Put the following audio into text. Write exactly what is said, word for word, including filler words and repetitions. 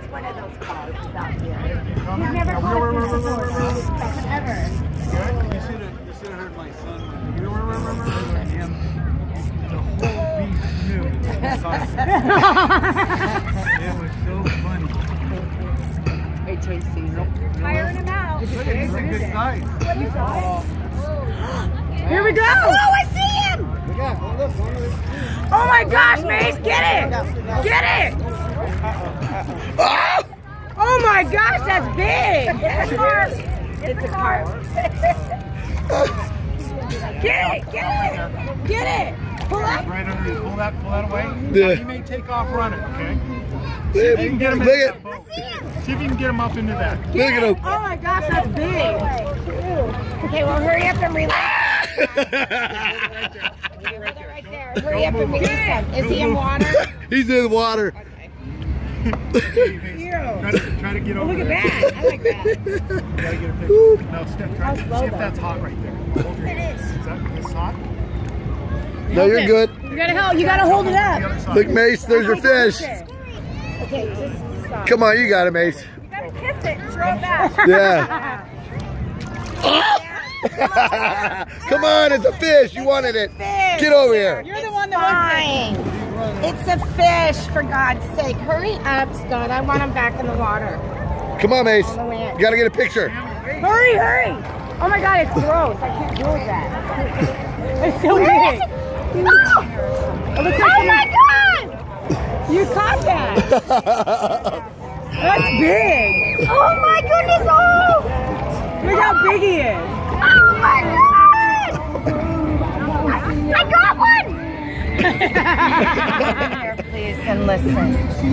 one of those cars out here. He's never called me before. Ever. Good? You should have you should have heard my son when he heard him. The whole beach knew. It was so funny. Wait till he sees it. Hiring him out. Look at he's a good size. What you saw? Here we go! Oh, I see him! Oh my gosh, Mace, get it! Get it! Oh, oh my gosh, that's big! It's a carp. It's a carp. Get it! Get it! Get it! Pull up! Right under you. Pull that, pull that away. Yeah. He may take off running, okay? See if you can get him. Look at, See if you can get him up into that. look at him. Oh my gosh, that's big! Okay, well hurry up and relax. Right there. Hurry up and release him. Is he in water? He's in the water. Try to, try to get over Look at there. that. I like that. You gotta get a picture. No, step, try to see if that's hot right there. Hold your, It is. Is that this hot? No, you're good. You gotta hold. You gotta hold it The up. other side. Look, Mace, there's your fish. Okay, just stop. Come on, you got it, Mace. You gotta kiss it. Throw it back. Yeah. Come on, it's a fish. You wanted it. Fish. Get over here. You're the one that wants Fine. It's a fish, for God's sake. Hurry up, Scott. I want him back in the water. Come on, Mace. On the way in. You gotta get a picture. Hurry, hurry. Oh my God, it's gross. I can't deal with that. It's so big. Oh my God! You caught that. That's big. Oh my goodness, oh! Look how big he is. Oh my God! I got one! Here, please, and listen.